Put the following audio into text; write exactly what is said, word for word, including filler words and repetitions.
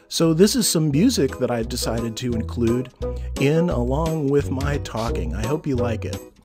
So this is some music that I've decided to include in along with my talking. I hope you like it.